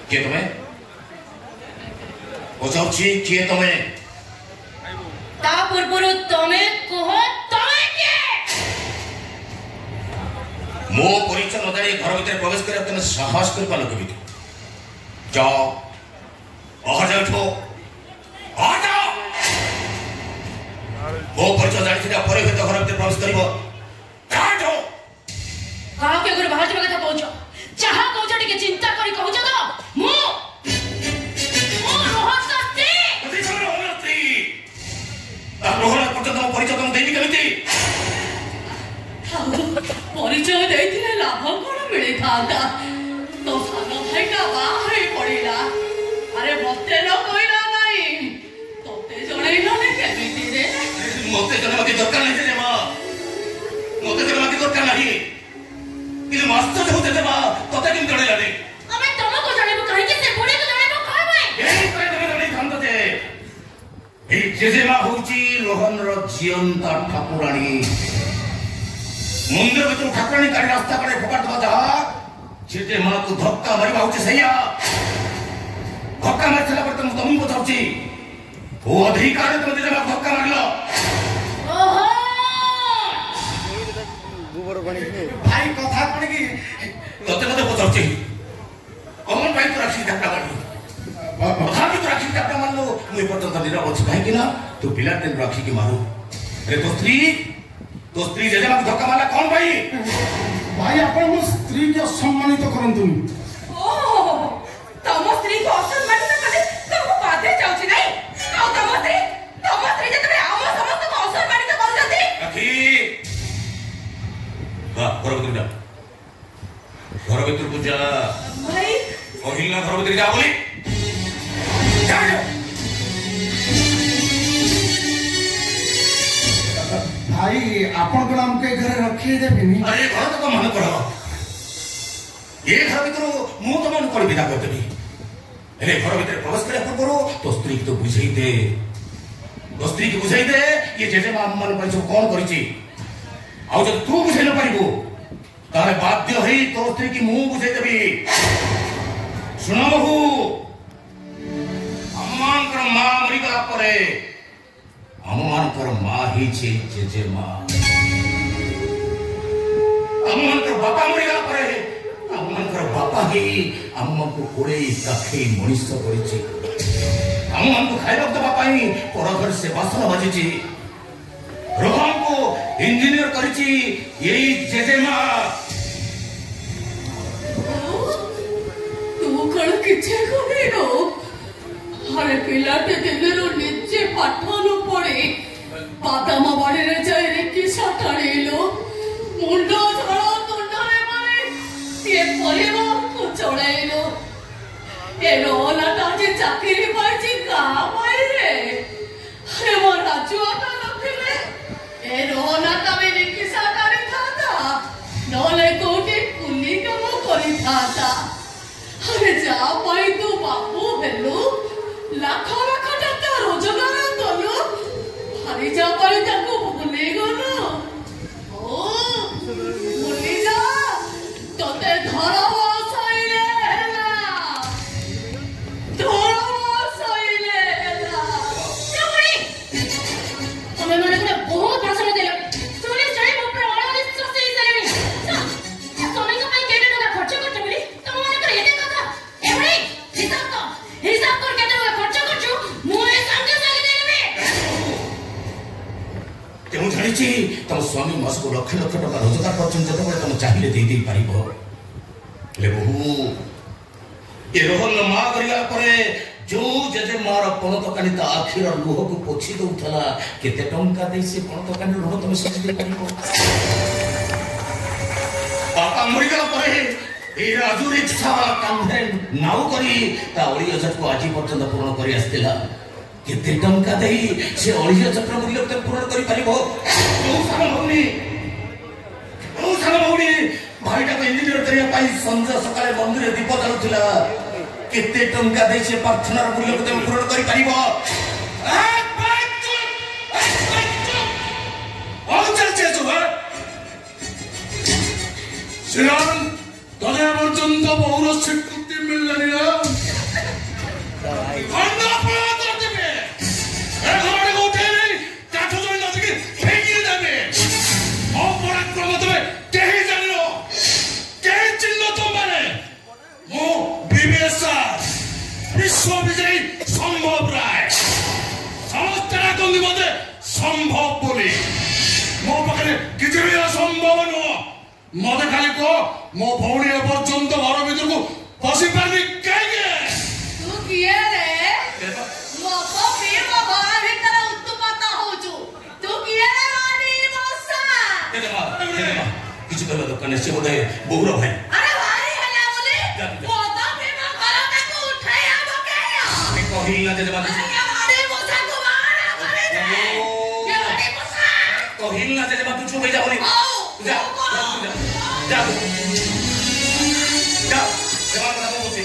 किए तुम्हें पचाउछि किए तुम्हें ता पूर्वरु तमे कह तमे के मो परिचय न जानी घर भीतर प्रवेश कर तुम साहस कर पालो के भीतर जाओ आ जाओ आ जाओ मो परिचय जानी छिटा परे भीतर घर भीतर प्रवेश करिवो जाओ कहा के गुरु बाहर जगह कहउछ चाहा कहउछ टिके चिंता करी कहउछ तो मु रोहतस्ती कथि सब रोहतस्ती ता रोहन पर्यंत मो परिचय तुम देबी केमिति परिचय देथिले लाभ कोन मिले थाता तो सानो भाई का बाहर पड़िला अरे मते न कोइला नाही तोते जणैला ने केमिति रे मते जने मते दरकार नाही रे मां मते जने मते दरकार नाही किले मास्टर होते थे मां तोते किन जणैला रे अबे तुमको जणैबो काहे के से बुढ़े को जणैबो कहबे ए करे तमे जणै खांतो जे ए जेजेमा होची रोहन रो जीवंत ठाकुराणी मंदिर भीतर ठाकुराणी गाड़ी रास्ता कड़े फोकाट दबा जा जेजेमा को धक्का मारिबा होची सैया धक्का मार चला पर तुम पचाउची ओ अधिकार तुम जेजेमा धक्का मारलो ओहो भाई कथा कोन की तते कते पचाउची कौन भाई तो राखी धक्का मारलो कथा भी तो राखी धक्का मारलो मुई पर्यंत निरा अछि काहे कि ना तू पिला दिन राखी की मारू अरे तो स्त्री जेजेमा को धक्का मारला कौन भाई भाई आपण मो स्त्री के सम्मानित करंतुनी ओहो तम स्त्री को असम्मानित करे तम बाधे जाउची नहीं आ तम स्त्री जतबे आम समस्त को असम्मानित कर जती राखी वाह घर भीतर पूजा भाई कहिला घर भीतर जा बोली जा भाई आपण को हमके घरे रखी देबिनी अरे घर तो मन करो ये घर भीतर मु तो मन कर विदा कर देबी अरे घर भीतर प्रवेश करे पूर्व तो स्त्री को बुझाई दे तो स्त्री को बुझाई दे ये जेजेमा मन पर जो कौन करिछि आ जब तू बुझाई न पारिबो तारे बाध्य होई तो स्त्री की मुंह बुझाई देबी सुनो बहु अम्मान कर मां मरि गला परे अम्मान कर मां ही छे जेजेमा अम्मान कर बापा मरि गला परे अम्मान कर बापा ही अम्मा को कोड़े राखी मनुष्य करिछि अम्मान को खाइबा तो बापा ही पर घर से बासन बाजिछि रोहन को इंजीनियर करिछि यही जेजेमा तू कण किछे कोनेरो अरे पिलाटे दिनेरो निचे पाठ न पड़े बादाम बाड़ी रे जाय रे कि साटाड़ेलो मुंडो झड़ो तुंडरे मारे ये परिवार को चढ़ाइलो ए रोला ताजे चाकरी पाइछि का भाई रे अरे मोर राजुआ का लखले ए रोला तमे निकी साटाड़ी थाता नले कोटी कुली काम करी थाता अरे जा पाई तू बापू हेलो लाख लाख टका रोजगार कलो हारी जा पाई ताको भूली गलो ओ भूली जा तोते धरव सइले हेला चुड़ी तमे मने कोने बहुत भाषण देला सुने चले मो पर वाला विश्वास से सरेनी तमे को पाई केते टका खर्च करते मिली तमे मने करे एते कथा एवडी हिसाब कर केते टका खर्च करछु मु ए संगे संगे देबे तेणु जानी तुम स्वामी मास को लक्ष लक्ष टका रोजगार कर तुम चाहिए दे दे पारिबो ले बहु ये रोहन मां करिया परे जो जेजे मार पणतकानी ता आखिर लुह को पोछि दउथला केते टंका दे से पणतकानी लुह तुम सज दे पारिबो पापा मरि गला परे ए राजू रिक्शा कांधे नाउ करी ता ओली अजत को आजी पर्यंत पूर्ण करी आस्तिला केते टंका देई से ओलिया चक्र मूल्य ते पूर्ण करी पारिबो ओ सारा भौनी भाईटा को इंजीनियर करिया पाई संजय सकाळे मंदिर दीप जलुथिला केते टंका देई से प्रार्थनार मूल्य को ते पूर्ण करी पारिबो चल जो श्रीराम तने पर्यंत बहुर स्वीकृति मिललानी ना विश्व विजयी संभव राय समस्त डाकंदी मते संभव बोली मो पाखे किसी भी असंभव नुह मत खाली कह मो भौणी एपर्यंत घर भीतर को पशि पारि कहीं तू किए रे मो तो फिर मो घर भीतर उत्तुपता होचु तू किए रे रानी मौसा किसी कहला दरकार से बोले बहुर भाई अरे भाई हला बोले मो तो फिर मो घर तक उठाई आ बकेया कहिल ना जे बात अरे मौसा को मारा करे दे ये रानी मौसा कहिल ना जे बात तू छुपे जा बोली जा जा जा जवान बता बोल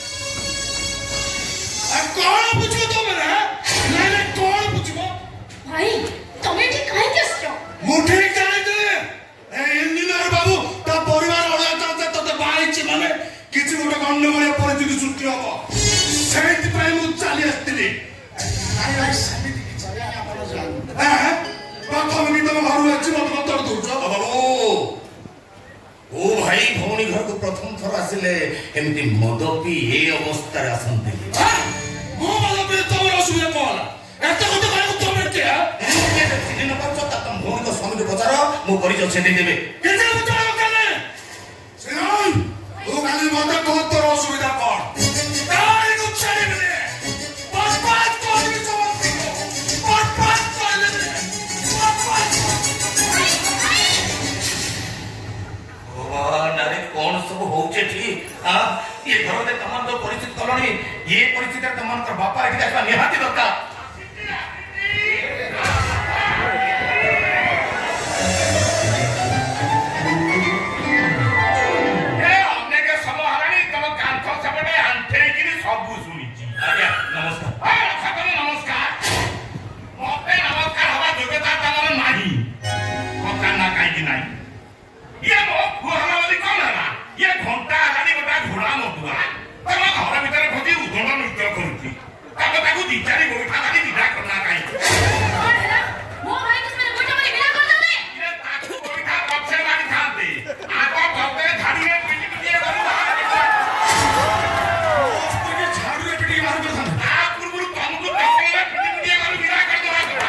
कौन पूछो तो मेरा नहीं नहीं कौन पूछो भाई तुम्हें ठीक काहे केसरो मुठे जाने दे ए इंजीनियर बाबू ता परिवार ओळा चाचा तते बाईची माने किछि गोटे गंडगोळ परिस्थिति सृष्टि हबो सेति पय मु चाली आस्तिली ନାଇଁ ଭାଇ ସେମିତି କିଛି ନାହିଁ ଆପଣ ଜାଣନ୍ତୁ। प्रथम भी तुम घर अच्छी मत बतर दूच बाबू ओ भाई भौणी घर को प्रथम थर आसिले एमती मद पी ए अवस्था आसंते मो मद पी तमर असुविधा कोला एते गोटे करे तुम के सिदिन पर तो तुम भौणी को स्वामी को पचार मो परिचय छे दे देबे केते पचार कने सिनन ओ खाली मत को तोर असुविधा कोन ताई को छेड़े दे पाँच कोन भी समझ पाँच नारे कौन सब होचे ठीक हां ये घर में तमाम तो परिचित कलोनी ये परिचित तमाम कर बापा एठी देखा निहाती दरकार ए हमने के सब हरानी तम कांथ सबटे अंठे की सब सुनिची आज्ञा नमस्कार आ खातर नमस्कार मोते नमस्कार हवा योग्यता तमर नाही मका ना काई की नाही ये मो गुहाना वाली कौन है ना ये घंटा आगाड़ी गोटा घोड़ा नटुआ तम घर भीतर खोजी उदंड नृत्य करूची तब ताकू दिचारी गोइठा गाड़ी विदा करना काई कौन है ना मो भाई को मैंने गोइठा वाली विदा कर दे ये ताकू गोइठा पछे गाड़ी खाते आगो भौते झाड़ी में पिटी पिटी करू उसके झाड़ू में पिटी मार कर था आ पुरपुर तुमको टक्कर में पिटी पिटी करू विदा कर दो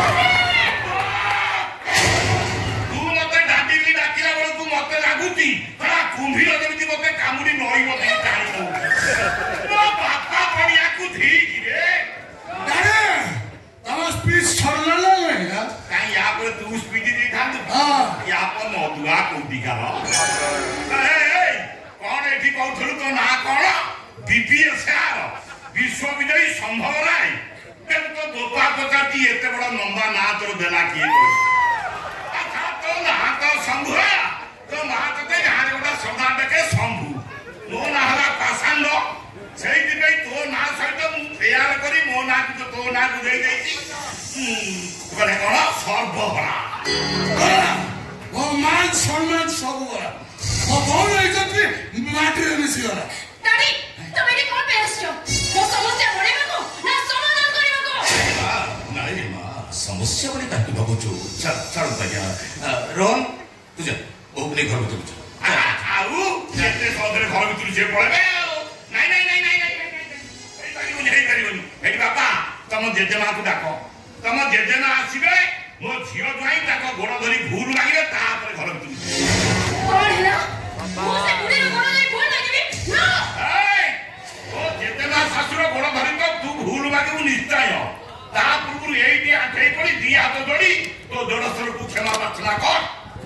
तू मते डाटी भी डाकिला बड़ तू मते लागुती तोरा कुंभीर जेमिति मते कामुडी नई मते टाणी दो ओ बापा पड़िया को ठीक रे अरे तम स्पीच छड़ला नहीं ना काई या पर तू स्पीच दी था हां या पर मधुआ को दिगालो ए कौन एठी कहथलु तो ना कौन बीपीएसआर विश्व विजयी संभव राय तेम तो गोपा पचाती एते बड़ा लंबा ना तोर देला किए अच्छा तो ना तो शंभु तो महाते गारे गोटा सदा देखे शंभु मो ना हला पासांड सेई दिबे तो ना सहित मु फेयार करी मो ना कि तो ना बुझाई देछि कोने कोन सर्वहरा ओ मान सम्मान सब गरा ओ बोल इज्जत भी माटी रे मिसी गरा दादी तुम एठी कोन बेसछो मो समस्या बढेबा को ना समाधान करिबा को नाही मा समस्या बढी ताकि भाबुछु चल भैया रोन तुझे ओपने घर भीतर जा आउ जेते सदरे घर भीतर जे पळबे नहीं एई करिवनी एठी बापा तम जेजेमा को डाको तम जेजेना आसीबे मो झियो दुआई ताको गोड़ धरी भूल लागिले ता पर घर भीतर कौन है ना मो से बुढ़े रो गोड़ नहीं भूल लागिबे ना ए ओ जेजेना ससुर गोड़ धरी तो तू भूल लागिबु निश्चय ता पूर्व एइटी आठै पड़ी दी हाथ जोड़ी तो जोड़सर को क्षमा प्रार्थना कर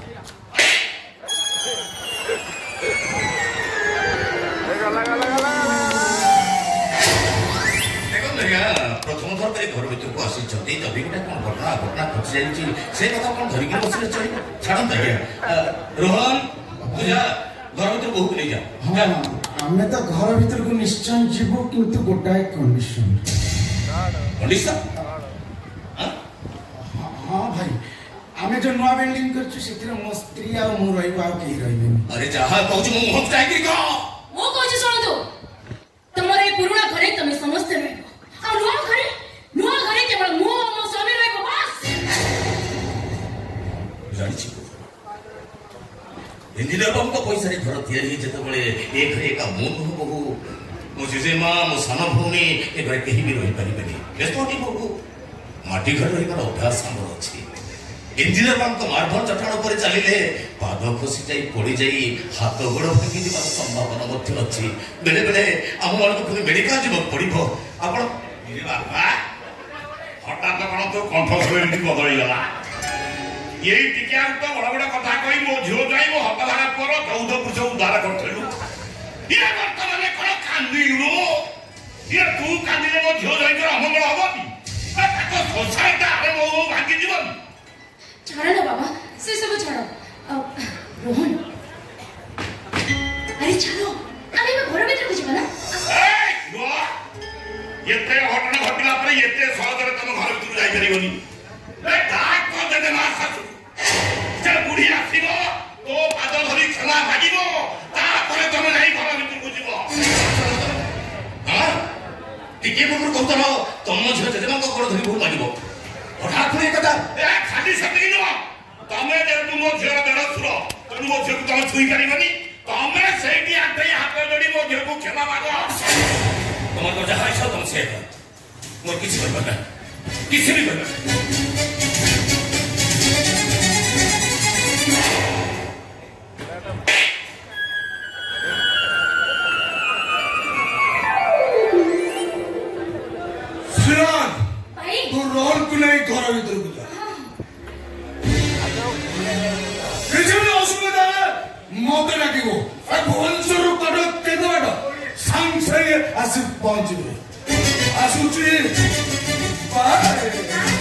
प्रथम थर पे घर भीतर को आसी जदि जदि गोटे कौन घटना घटी जाइए से कथा कौन धरिक बसले चल छाड़ता आज्ञा रोहन तुझा घर भीतर बहु नहीं जा हाँ हमें तो घर भीतर को निश्चय जीवो किंतु गोटाए कंडीशन कंडीशन हाँ भाई आमे जो नवा बिल्डिंग करछु सेतिर मो स्त्री आ मु रहइबो आ केही रहइबेनी अरे जहा कहू मु हम काहे की कह मो कहू सुन तो तमरे पुरुणा घरे तमे समस्त रहइबो आ नुआ घरे केवल मो मो स्वामी रहइबो बस जानि छी इंजीनियर बाबू को पैसा रे घर तैयारी जेते बळे एक रे का मन बहु मो जेजेमा मो सान भौणी एबारे कहीं भी रही पारिबेनी व्यस्त हटी बाबू माटी घर रही अभ्यास आमर अच्छी इंजीनियर मान मार्बल चट्टाण पर चलिए पाद खसी जाई पड़ी जाई हाथ गोड़ भांगी जावार संभावना मध्य अच्छी बेले बेले आम मान को मेडिकल जीवन पड़ो आपण बाबा हठात कौन तो कंठस्वर बदल गला ये टिके तो बड़ बड़ कथा कही मो झील जाई मो हाथ धारा पर 14 पुरुष उद्धार करथलु ये वर्तमान कौन कांदिलु ये तू कांदिले मो झील जाई कर अमंगल हबनी ताको सोसाइटी आरे मो भांगी जीवन छाड़ ना बाबा से सब छाड़ो रोहन अरे चलो अरे मैं घर भीतर को जीवा ना ए रो येते घटना घटिला पर येते सहजरे तुम घर भीतर जाई परिबनी ए डाक को दे दे मा सासु चल बुढ़ी आसीबो तो पाद धरी क्षमा मागिबो ता परे तुम नहीं घर भीतर को जीवो हां टिके बबर कहतलो तुम झियो जदेमा को घर धरी भूल मागिबो हठात पुणी कथा ए खाली सतकी न तमे जे तुम झियो देड़ सुर तुम मो झियो तुम छुई करिबनी तमे सेठी आते हाथ जोड़ी मो झियो को क्षमा मागो तुम तो जहां इच्छा तुम से मोर किसी करबा ना किसी भी करबा सुन तू रोल को नहीं घर भीतर को जा किसी भी असुविधा मत डाकिबो ए भुवनेश्वर कटक केते बाट संग संगे आसी पहुंचबे आसुची बाय